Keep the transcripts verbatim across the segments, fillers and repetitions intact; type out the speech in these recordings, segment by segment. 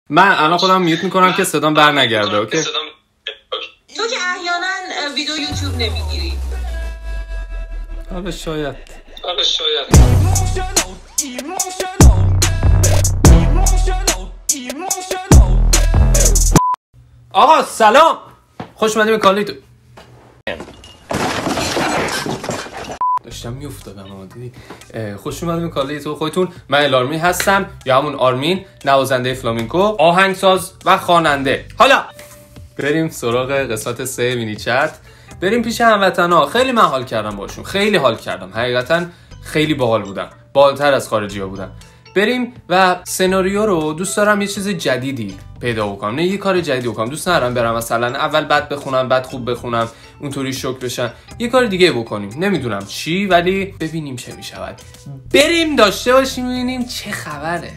من الان خودم میوت میکنم که صدام بر نگرده. اوکی. تو که احیانا ویدیو یوتیوب نمیگیری. حالا شاید حالا شاید آقا سلام، خوش اومدیم به کانال تو. داشتم میافتادم اما دیدی. خوش اومدیم به کانال تو خودتون. من الارمی هستم یا همون آرمین، نوازنده فلامینکو، آهنگساز و خواننده. حالا بریم سراغ قسمت سه مینی چت. بریم پیش هموطنا. خیلی من حال کردم باشون، خیلی حال کردم، حقیقتا خیلی باحال بودن، بالاتر از خارجی ها بودن. بریم و سناریو رو دوست دارم یه چیز جدیدی پیدا بکنم، نه یه کار جدیدی بکنم. دوست ندارم برم مثلا اول بد بخونم بعد خوب بخونم اونطوری شوک بشن. یه کار دیگه بکنیم، نمیدونم چی، ولی ببینیم چه میشود. بریم داشته باشیم ببینیم چه خبره.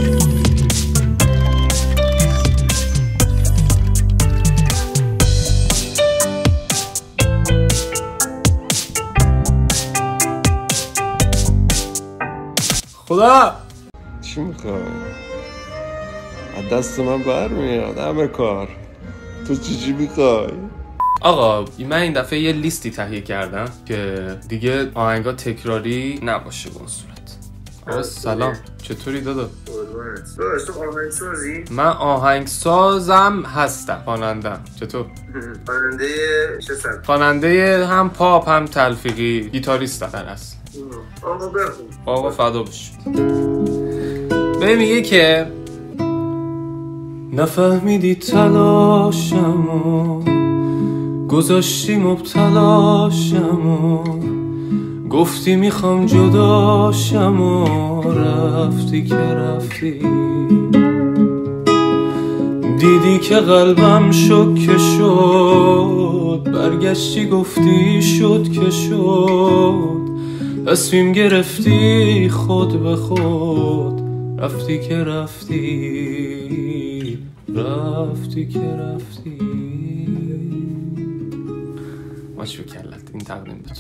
خدا چی میخوای؟ از دست من برمیاد همه کار. تو چی چی میخوای؟ آقا من این دفعه یه لیستی تهیه کردم که دیگه آهنگا تکراری نباشه به اون صورت. آقا سلام، چطوری دادا؟ داداش تو آهنگسازی؟ من آهنگسازم هستم، خواننده‌ام. چطور؟ خواننده چه سبکی؟ خواننده هم پاپ هم تلفیقی، گیتاریستم در اصل. آقا بخون. آقا فدا بش. ببین میگه که نفهمیدی تلاشمو، گذاشتی مبتلاشمو، گفتی میخوام جداشمو، رفتی که رفتی، دیدی که قلبم شکه شد، برگشتی گفتی شد که شد، تصمیم گرفتی خود به خود، رفتی که رفتی، رفتی که رفتی. ماشو کلت این تقدیم بود.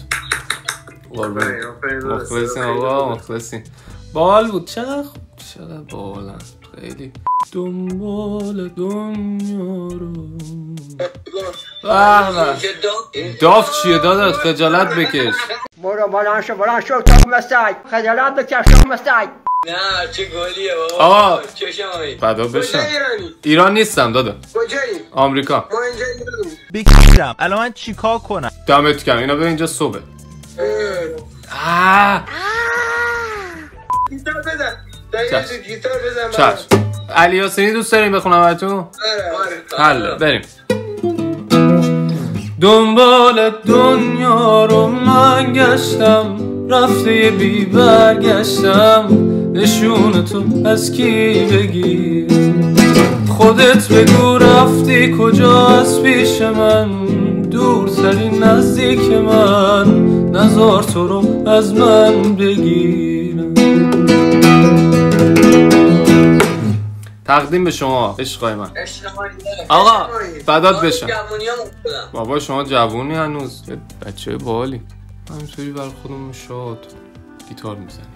مخلصین آقا، مخلصین. بال بود. چقدر چقدر بالن، خیلی دنبال دنیا رو. داف چیه داداش؟ خجالت بکش. برو بلند شو بلند شو تاک مستک، خجالت بکش تاک مستک. نه چه گلیه بابا. آقا چشمایی فدا بشم. ایران نیستم دادا. کجایی؟ آمریکا. ما اینجا ایرانیم. بکشم الان من چیکار کنم؟ دمت کم. اینا به اینجا صبح. آه گیتار بزن. چشم. گیتار بزن. چشم. علی یاسینی دوست داریم بخونم براتون؟ آره حله بریم. دنبال دنیا رو من گشتم، رفته بی برگشتم، نشون تو از کی بگیر، خودت بگو رفتی کجا از پیش من، دورترین نزدیک من، نزار تو رو از من بگیر. تقدیم به شما عشقای من. آقا فدات بشم. بابا شما جوونی هنوز، بچه باحالی. همینطوری بر خودمون شاد گیتار میزنیم.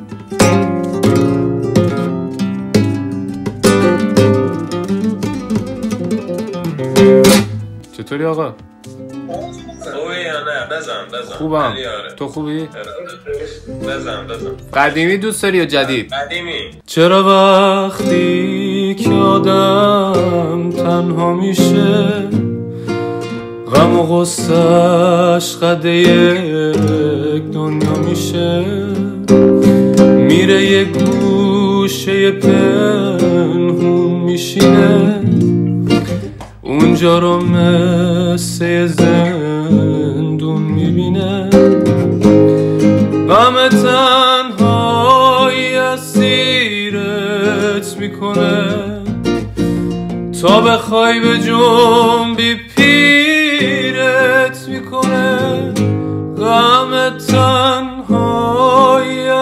چطوری آقا؟ خوبی یا نه؟ بزن بزن. خوبم. تو خوبی؟ بزن بزن. قدیمی دوست داری یا جدید؟ قدیمی. چرا وقتی که آدم تنها میشه، غم و غصه‌اش قده یک دنیا میشه، میره یه گوشه پنهون میشینه، اونجا رو مثل زندون میبینه، غم تنهایی اسیرت میکنه، تا بخوای به جنبی پیرت میکنه، غم تنهایی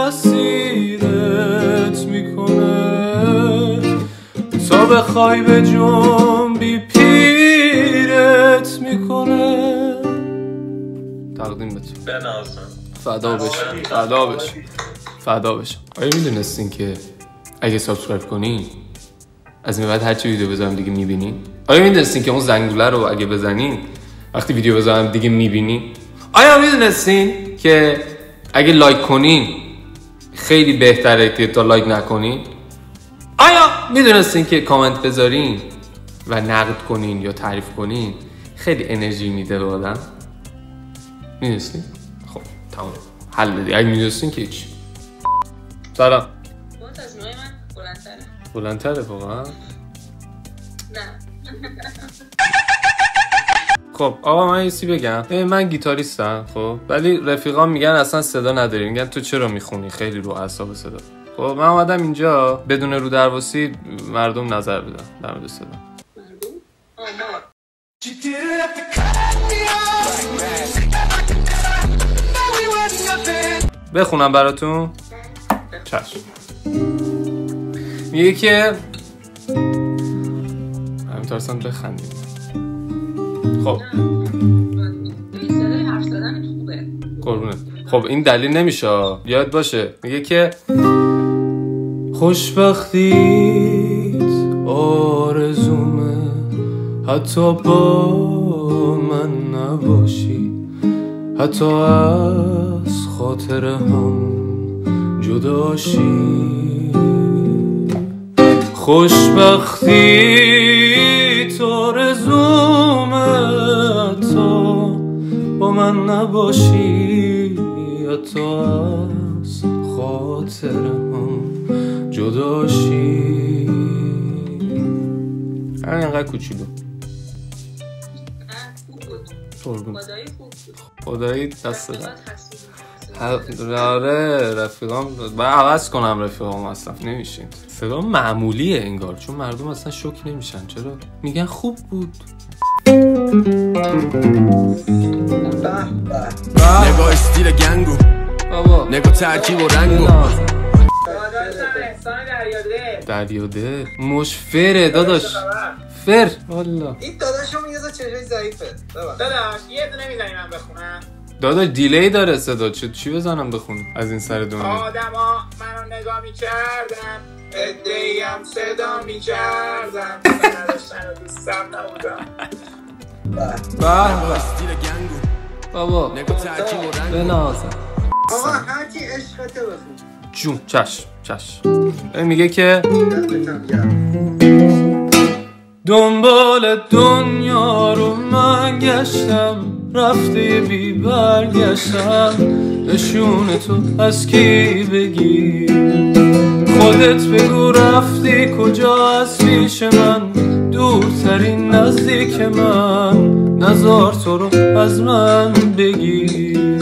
اسیرت میکنه، تا بخوای به جنبی پیرت میکنه. تقدیم به تو. بنازم. فدا بشم، فدا بشم، فدا بشم. آیا میدونستین که اگه سابسکرایب کنین از این بعد هر چی ویدیو بذارم دیگه میبینین؟ آیا میدونستین که اون زنگوله رو اگه بزنین وقتی ویدیو بذارم دیگه میبینین؟ آیا میدونستین که اگه لایک کنین خیلی بهتره که تا لایک نکنین؟ آیا میدونستین که کامنت بذارین و نقد کنین یا تعریف کنین خیلی انرژی میده به آدم؟ میدونستین؟ خب تمام حل بدی. اگه میدونستین که هیچ. سلام. ممتاز نوع من بلندتره. بلندتره واقعا؟ نه. خب آقا من یه چیزی بگم. من گیتاریستم خب ولی رفیقام میگن اصلا صدا نداری. میگن تو چرا میخونی؟ خیلی رو اعصاب صدا. خب من اومدم اینجا بدون رو درواسی مردم نظر بدم در مورد صدا. مردم؟ آما. بخونم براتون؟ چشم. میگه که همینطورستان بخندیم. خب این صدای حرف زدن خوبه. قربونت. خب این دلیل نمیشه یاد باشه. میگه که خوشبختیت آرزومه حتی با من نباشی، حتی از خاطر هم جداشی. خوشبختیت آرزومه حتی با من نباشی، حتی از خاطر هم جداشی. همین اینقدر کوچولو. خوب بود. خدایی خوب بود. خدایی دست دارم. رفیقات آره رفیقام باید عوض کنم. رفیقام اصلا نمیشین. صدا معمولیه انگار چون مردم اصلا شوک نمیشن. چرا؟ میگن خوب بود. نگاه استیل گنگو بابا نگاه ترکیب و رنگو داداشم احسان دریاده دریاده مش فره داداش فر والا. این داداشم یه ذره چهره ضعیفه. داداش یه دونه میزنی من بخونم. داداش دیلی داره صدا. چه چی بزنم بخونم از این سر دنیا؟ آدما منو نگاه میکردن اده‌ایم صدا میکردن نداشتن و دوستم نبودم. به استیل گنگو بابا نگاه ترکیب و رنگو بنازم. آقا هرچی عشقته بخون. جون چشم چشم. میگه که دستتم گرم. دنبال دنیا رو من گشتم رفته بی برگشتم. نشون تو از کی بگیر؟ خودت بگو رفتی کجا از پیش من؟ دورترین نزدیک من نزار تو رو از من بگیر.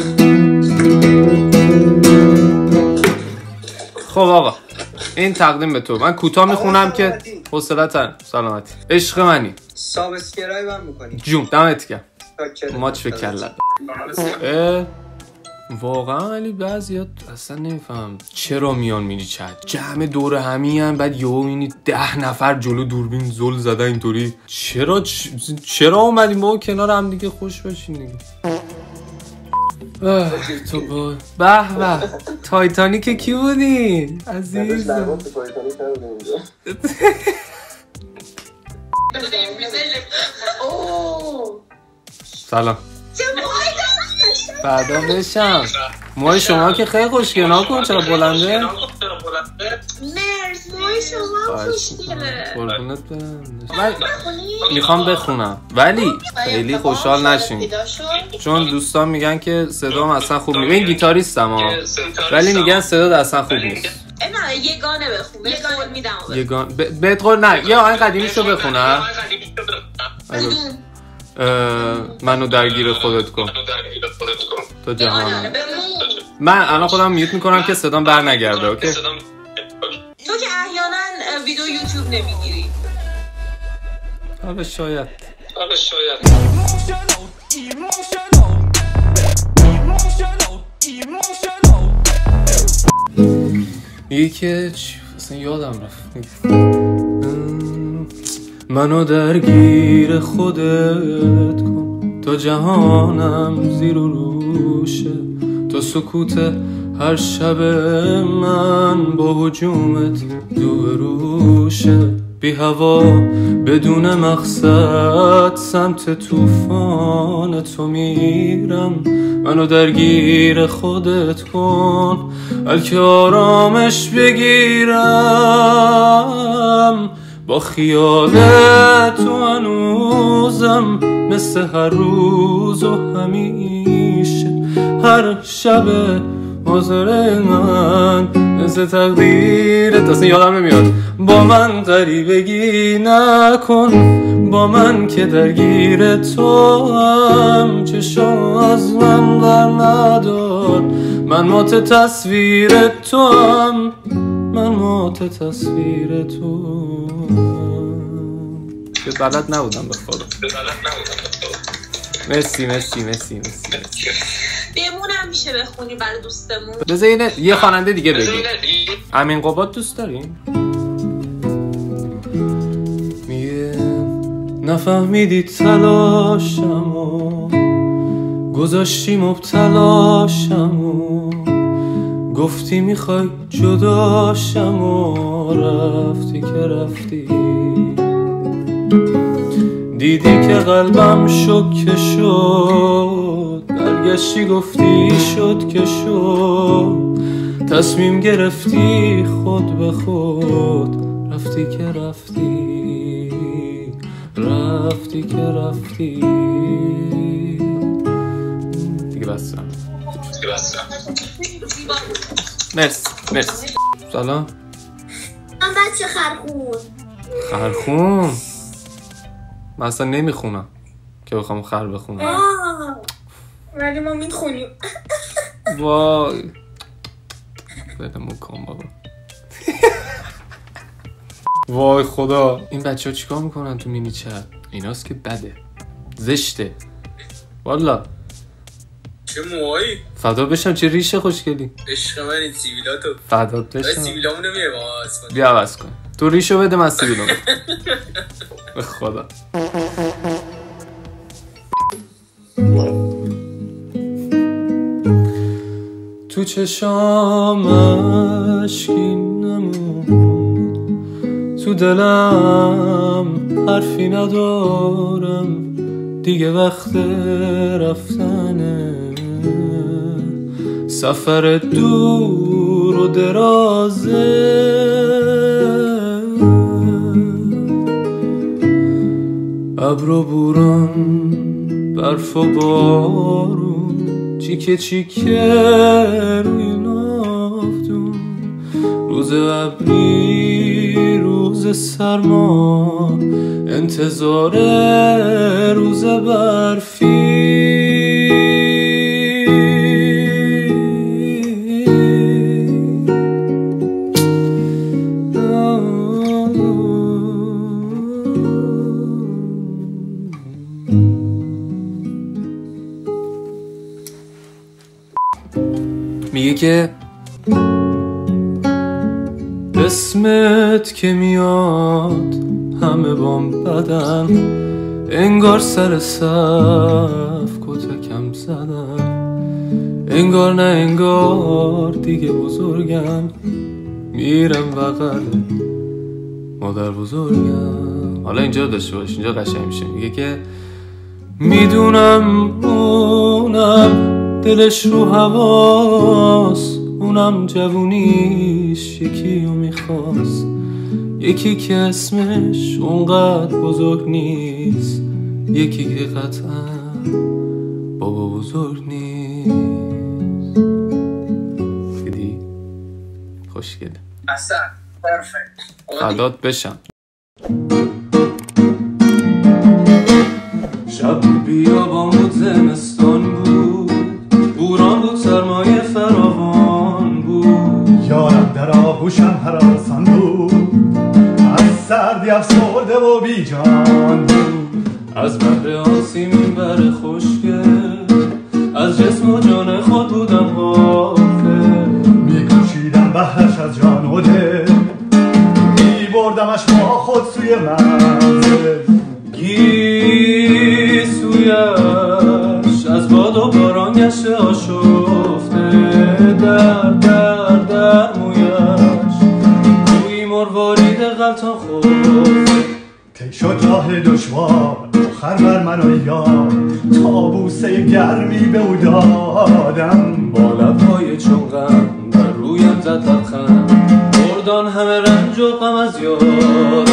خب آقا این تقدیم به تو. من کوتاه میخونم که حوصله‌تن. سلامتی عشق منی. سابسکرایب هم میکنی. جون دمت گرم. ماچ فکر کردم. واقعا ولی بعضیات اصلا نمیفهم چرا میان مینی چت جمع دور همی هم بعد یهو میبینی ده نفر جلو دوربین زل زدن اینطوری. چرا چ... چرا اومدیم با کنار هم دیگه خوش باشین دیگه. تو با به به تایتانیک کی بودی عزیز؟ سلام. فردا بشم. موهای شما که خیلی خوشگله. نکن چرا بلنده؟ مرس موی شما خوشگله. قربونت برم. من میخوام بخونم ولی خیلی خوشحال نشین چون دوستان میگن که صدام اصلا خوب نیست. این گیتاریستم ها ولی میگن صدا اصلا خوب نیست. نه یگانه بخون. یگانه میدم. یگان بهت قول نه یه آهنگ قدیمیشو بخونم. منو درگیر خودت کن تا جهان. من الان خودم میوت میکنم که صدام بر نگرده. اوکی؟ تو که احیانا ویدیو یوتیوب نمیگیری. حالا شاید حالا شاید میگه که اصلا یادم رفت. منو درگیر خودت کن تا جهانم زیر و روشه، تا سکوت هر شب من با هجومت دو روشه. بی هوا بدون مقصد سمت طوفان تو میرم. منو درگیر خودت کن بلکه آرامش بگیرم. با خیال تو هنوزم مثل هر روز و همیشه هر شب حاضر من مثل تقدیرت. اصلا یادم نمیاد. با من غریبگی نکن، با من که درگیر تو هم. چشم از من در ندار، من مات تصویر تو هم. من مات تصویر تو که بلد نبودم به خدا. مرسی مرسی مرسی مرسی بمونم میشه بخونی برای دوستمون. بذار یه خواننده دیگه بگی. امین قباد دوست داریم؟ میگه نفهمیدی تلاشمو، گذاشتی مبتلاشمو، گفتی میخوای جداشمو، رفتی که رفتی. دیدی که قلبم شکه شد، برگشتی گفتی شد که شد. تصمیم گرفتی خود به خود، رفتی که رفتی، رفتی که رفتی. دیگه بستم دیگه بستم مرسی مرسی. سلام. من بچه خرخون. خرخون؟ من اصلا نمیخونم که بخوام خر بخونم. آه ولی ما میخونیم. وای بلمون کن بابا. وای خدا. این بچه ها چیکار میکنن تو مینی چت؟ ایناست که بده، زشته والا. چه موهایی؟ فدا بشم. چه ریشه خوشگلی. عشق من این سیبیلاتو. فدات بشم. سیبیلامو نمیه با عوض کن. بیا عوض کن. تو ریشو بده من سیبیلامو. به خدا. تو چشام اشکی نمون، تو دلم حرفی ندارم دیگه. وقت رفتنه، سفر دور و درازه. ابر و بوران، برف و بارون، چیکه چیکه روی نافتون. روز ابری، روز سرما، انتظار روز برفی. میگه که اسمت که میاد همه بام بدن، انگار سر صف کتکم زدن. انگار نه انگار دیگه بزرگم، میرم بغل مادر بزرگم. حالا اینجا داشته باش، اینجا قشنگ میشه. میگه که میدونم اونم دلش رو هواست، اونم جوونیش یکی رو میخواست. یکی که اسمش اونقدر بزرگ نیست، یکی که قطعا بابا بزرگ نیست. دیدی؟ خوشگله. اصلا پرفکت. فدات بشم. شب بیابان زمستان بود، بوران بود سرمایه فراوان بود. یارم در آغوشم هراسان بود، از سردی افسرده و بی جان بود. از بحر آسیمین بر خوشگل، از جسم و جان خود بودم غافل. میکشیدم بحرش از جان و دل، میبردمش با خود سوی منزل. گیسویش از باد و باران گشته آشفته، در در در مویش روی مروارید غلطان خورده. طی شد راه دشوار آخر بر من و یار تابوسه گرمی به او دادم با لبهای چون غم بر رویم زد لبخند بردان همه رنج و غم از یاد